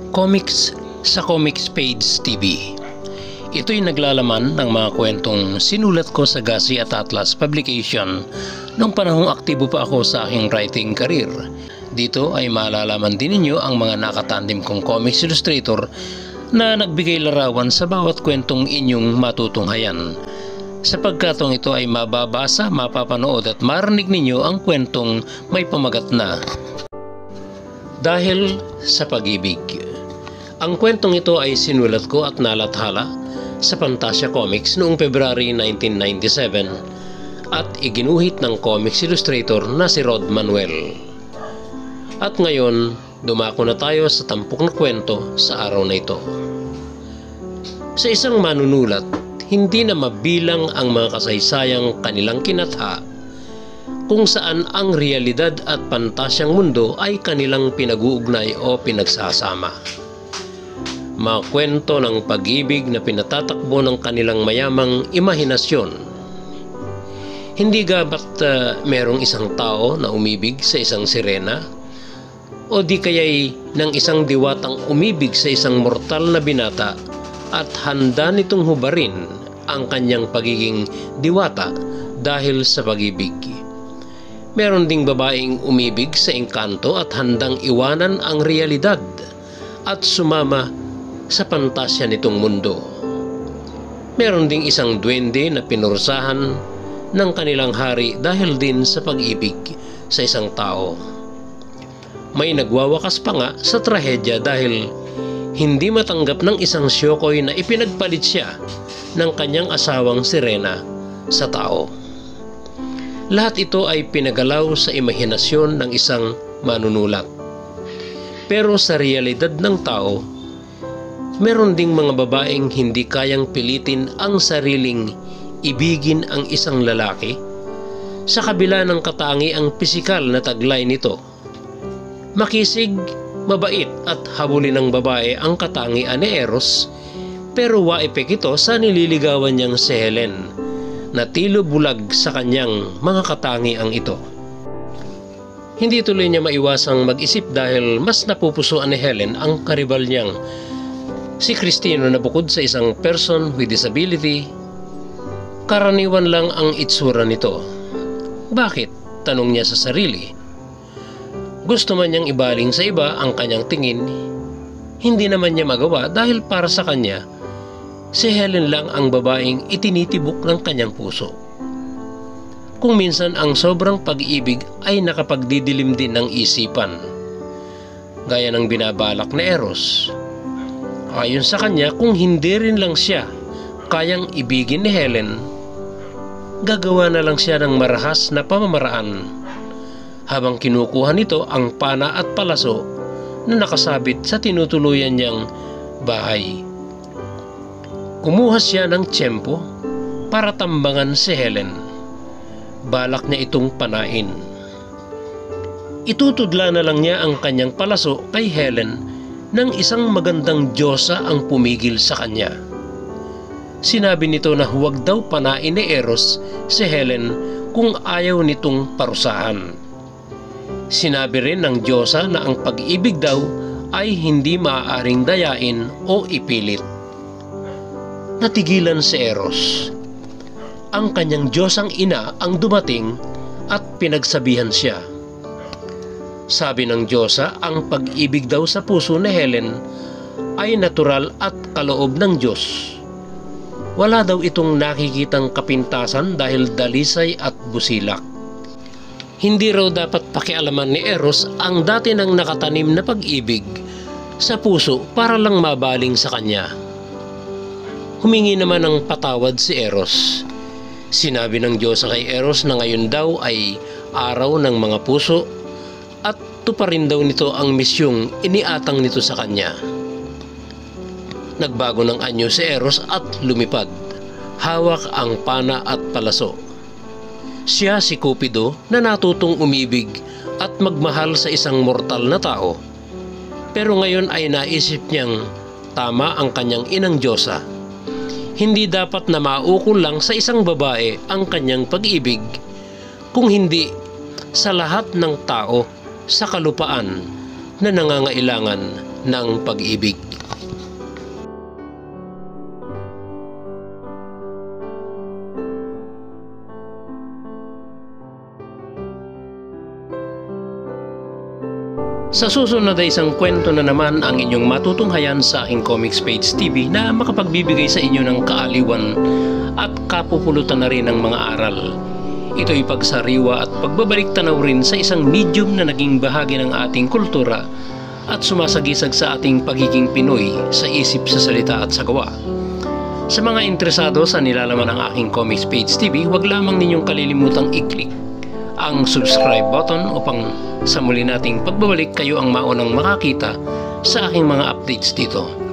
Comics sa Comics Page TV. Ito'y naglalaman ng mga kwentong sinulat ko sa Gasi at Atlas Publication nung panahong aktibo pa ako sa aking writing career. Dito ay malalaman din ninyo ang mga nakatandim kong comics illustrator na nagbigay larawan sa bawat kwentong inyong matutunghayan. Sa pagkatong ito ay mababasa, mapapanood at marinig ninyo ang kwentong may pamagat na Dahil sa Pag-ibig. Ang kwentong ito ay sinulat ko at nalathala sa Fantasia Comics noong February 1997 at iginuhit ng comics illustrator na si Rod Manuel. At ngayon, dumako na tayo sa tampok na kwento sa araw na ito. Sa isang manunulat, hindi na mabilang ang mga kasaysayang kanilang kinatha kung saan ang realidad at pantasyang mundo ay kanilang pinag-uugnay o pinagsasama. Mga kwento ng pag-ibig na pinatatakbo ng kanilang mayamang imahinasyon. Hindi gabat merong isang tao na umibig sa isang sirena o di kaya'y ng isang diwatang umibig sa isang mortal na binata at handa nitong hubarin ang kanyang pagiging diwata dahil sa pag-ibig. Meron ding babaeng umibig sa engkanto at handang iwanan ang realidad at sumama sa pantasya nitong mundo. Meron ding isang duwende na pinursahan ng kanilang hari dahil din sa pag-ibig sa isang tao. May nagwawakas pa nga sa trahedya dahil hindi matanggap ng isang syokoy na ipinagpalit siya ng kanyang asawang sirena sa tao. Lahat ito ay pinagalaw sa imahinasyon ng isang manunulat. Pero sa realidad ng tao, meron ding mga babaeng hindi kayang pilitin ang sariling ibigin ang isang lalaki sa kabila ng katangiang pisikal na taglay nito. Makisig, mabait at habulin ng babae ang katangian ni Eros, pero waipek ito sa nililigawan niyang si Helen na tilo bulag sa kanyang mga katangiang ito. Hindi tuloy niya maiwasang mag-isip dahil mas napupusuan ni Helen ang karibal niyang si Cristino na bukod sa isang person with disability, karaniwan lang ang itsura nito. Bakit? Tanong niya sa sarili. Gusto man niyang ibaling sa iba ang kanyang tingin, hindi naman niya magawa dahil para sa kanya, si Helen lang ang babaeng itinitibok ng kanyang puso. Kung minsan ang sobrang pag-ibig ay nakapagdidilim din ng isipan, gaya ng binabalak ni Eros. Ayon sa kanya, kung hindi rin lang siya kayang ibigin ni Helen, gagawa na lang siya ng marahas na pamamaraan habang kinukuha nito ang pana at palaso na nakasabit sa tinutuluyan niyang bahay. Kumuha siya ng tiyempo para tambangan si Helen. Balak niya itong panain. Itutudla na lang niya ang kanyang palaso kay Helen nang isang magandang Diyosa ang pumigil sa kanya. Sinabi nito na huwag daw panain ni Eros si Helen kung ayaw nitong parusahan. Sinabi rin ng Diyosa na ang pag-ibig daw ay hindi maaaring dayain o ipilit. Natigilan si Eros. Ang kanyang Diyosang ina ang dumating at pinagsabihan siya. Sabi ng Diyosa, ang pag-ibig daw sa puso ni Helen ay natural at kaloob ng Diyos. Wala daw itong nakikitang kapintasan dahil dalisay at busilak. Hindi raw dapat pakialaman ni Eros ang dati nang nakatanim na pag-ibig sa puso para lang mabaling sa kanya. Humingi naman ng patawad si Eros. Sinabi ng Diyosa kay Eros na ngayon daw ay araw ng mga puso at tuparin daw nito ang misyong iniatang nito sa kanya. Nagbago ng anyo si Eros at lumipad. Hawak ang pana at palaso. Siya si Cupido na natutong umibig at magmahal sa isang mortal na tao. Pero ngayon ay naisip niyang tama ang kanyang inang Diyosa. Hindi dapat na maukol lang sa isang babae ang kanyang pag-ibig, kung hindi sa lahat ng tao sa kalupaan na nangangailangan ng pag-ibig. Sa susunod ay isang kwento na naman ang inyong matutunghayan sa aking Comics Page TV na makapagbibigay sa inyo ng kaaliwan at kapupulutan na rin ng mga aral. Ito'y pagsariwa at pagbabalik tanaw rin sa isang medium na naging bahagi ng ating kultura at sumasagisag sa ating pagiging Pinoy sa isip, sa salita at sa gawa. Sa mga interesado sa nilalaman ng aking Comics Page TV, huwag lamang ninyong kalilimutang i-click ang subscribe button upang sa muli nating pagbabalik kayo ang maunang makakita sa aking mga updates dito.